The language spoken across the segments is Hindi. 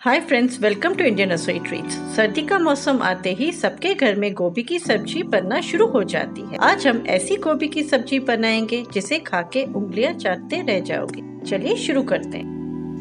Hi friends, welcome to Indian Rasoi treats. सर्दी का मौसम आते ही सबके घर में गोभी की सब्जी बनना शुरू हो जाती है। आज हम ऐसी गोभी की सब्जी बनाएंगे जिसे खा के उंगलियां चाटते रह जाओगे। चलिए शुरू करते हैं।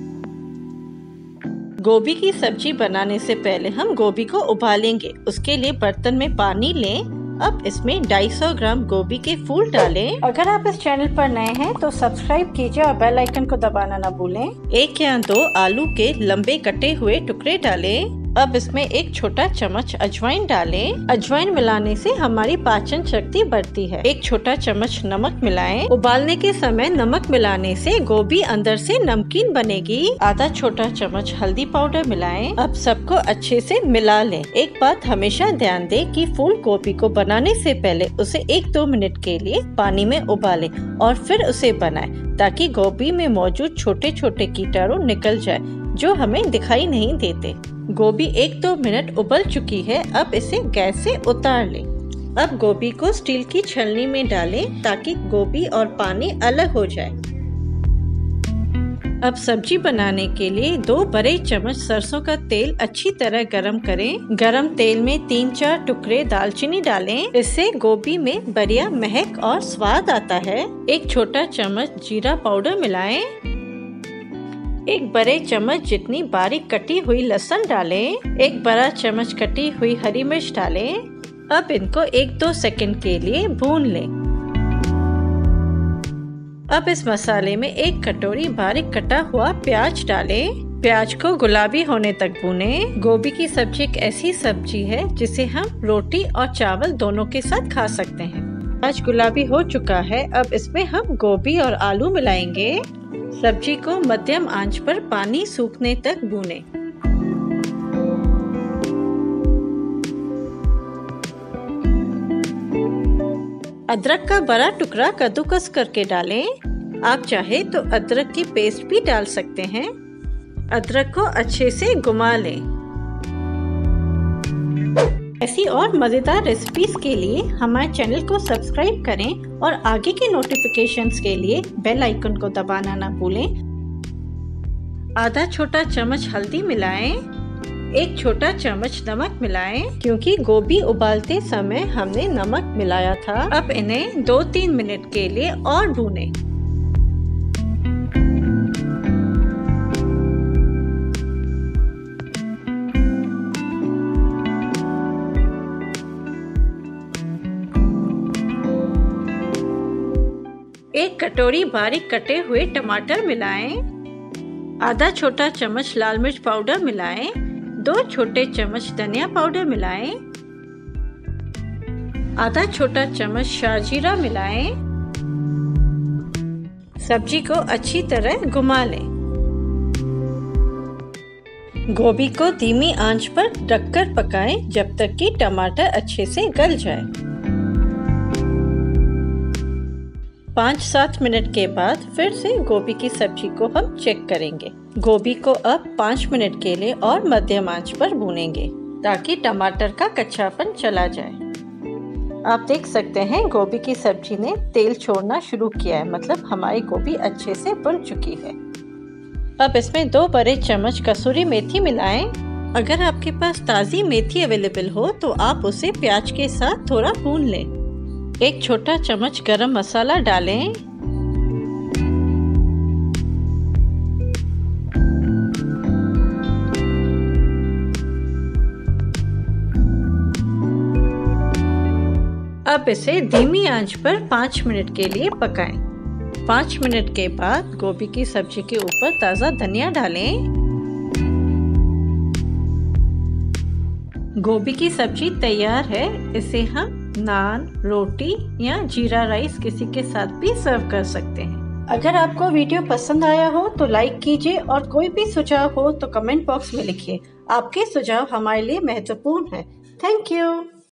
गोभी की सब्जी बनाने से पहले हम गोभी को उबालेंगे। उसके लिए बर्तन में पानी लें। अब इसमें 250 ग्राम गोभी के फूल डालें। अगर आप इस चैनल पर नए हैं तो सब्सक्राइब कीजिए और बेल आइकन को दबाना ना भूलें। 1 या 2 आलू के लंबे कटे हुए टुकड़े डालें। अब इसमें 1 छोटा चम्मच अजवाइन डालें। अजवाइन मिलाने से हमारी पाचन शक्ति बढ़ती है। 1 छोटा चम्मच नमक मिलाएं। उबालने के समय नमक मिलाने से गोभी अंदर से नमकीन बनेगी। आधा छोटा चम्मच हल्दी पाउडर मिलाएं। अब सबको अच्छे से मिला लें। एक बात हमेशा ध्यान दें कि फूल गोभी को बनाने से पहले उसे 1-2 मिनट के लिए पानी में उबालें और फिर उसे बनाएं, ताकि गोभी में मौजूद छोटे छोटे कीटाणु निकल जाए जो हमें दिखाई नहीं देते। गोभी 1-2 मिनट उबल चुकी है। अब इसे गैस से उतार लें। अब गोभी को स्टील की छलनी में डालें ताकि गोभी और पानी अलग हो जाए। अब सब्जी बनाने के लिए 2 बड़े चम्मच सरसों का तेल अच्छी तरह गरम करें। गरम तेल में 3-4 टुकड़े दालचीनी डालें। इससे गोभी में बढ़िया महक और स्वाद आता है। 1 छोटा चम्मच जीरा पाउडर मिलाएं। 1 बड़े चम्मच जितनी बारीक कटी हुई लहसुन डालें। 1 बड़ा चम्मच कटी हुई हरी मिर्च डालें। अब इनको 1-2 सेकंड के लिए भून लें। अब इस मसाले में 1 कटोरी बारीक कटा हुआ प्याज डालें। प्याज को गुलाबी होने तक भूनें। गोभी की सब्जी एक ऐसी सब्जी है जिसे हम रोटी और चावल दोनों के साथ खा सकते हैं। प्याज गुलाबी हो चुका है। अब इसमें हम गोभी और आलू मिलाएंगे। सब्जी को मध्यम आंच पर पानी सूखने तक भूनें। अदरक का बड़ा टुकड़ा कद्दूकस करके डालें। आप चाहे तो अदरक की पेस्ट भी डाल सकते हैं। अदरक को अच्छे से घुमा लें। ऐसी और मजेदार रेसिपीज के लिए हमारे चैनल को सब्सक्राइब करें और आगे के नोटिफिकेशंस के लिए बेल आइकन को दबाना ना भूलें। आधा छोटा चम्मच हल्दी मिलाएं। 1 छोटा चम्मच नमक मिलाएं, क्योंकि गोभी उबालते समय हमने नमक मिलाया था। अब इन्हें 2-3 मिनट के लिए और भूनें। एक कटोरी बारीक कटे हुए टमाटर मिलाएं। आधा छोटा चम्मच लाल मिर्च पाउडर मिलाएं। 2 छोटे चम्मच धनिया पाउडर मिलाएं। आधा छोटा चम्मच शाहजीरा मिलाएं। सब्जी को अच्छी तरह घुमा लें। गोभी को धीमी आंच पर ढककर पकाएं जब तक कि टमाटर अच्छे से गल जाए। 5-7 मिनट के बाद फिर से गोभी की सब्जी को हम चेक करेंगे। गोभी को अब 5 मिनट के लिए और मध्यम आंच पर भूनेंगे ताकि टमाटर का कच्चापन चला जाए। आप देख सकते हैं गोभी की सब्जी ने तेल छोड़ना शुरू किया है, मतलब हमारी गोभी अच्छे से भुन चुकी है। अब इसमें 2 बड़े चम्मच कसूरी मेथी मिलाएं। अगर आपके पास ताज़ी मेथी अवेलेबल हो तो आप उसे प्याज के साथ थोड़ा भून लें। 1 छोटा चम्मच गरम मसाला डालें। अब इसे धीमी आंच पर 5 मिनट के लिए पकाएं। 5 मिनट के बाद गोभी की सब्जी के ऊपर ताज़ा धनिया डालें। गोभी की सब्जी तैयार है। इसे हम नान, रोटी या जीरा राइस किसी के साथ भी सर्व कर सकते हैं। अगर आपको वीडियो पसंद आया हो तो लाइक कीजिए और कोई भी सुझाव हो तो कमेंट बॉक्स में लिखिए। आपके सुझाव हमारे लिए महत्वपूर्ण है। Thank you.